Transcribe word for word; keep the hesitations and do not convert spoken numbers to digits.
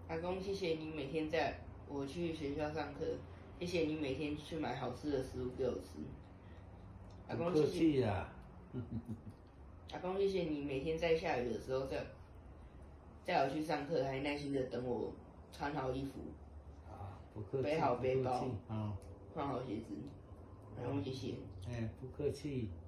阿公，谢谢你每天在我去学校上课，谢谢你每天去买好吃的食物给我吃。阿公， 不客气呀。 阿公，谢谢你每天在下雨的时候载载我去上课，还耐心的等我穿好衣服， 啊，不客气， 背好背包， 啊， 换好鞋子。阿公，谢谢。 哎，不客气。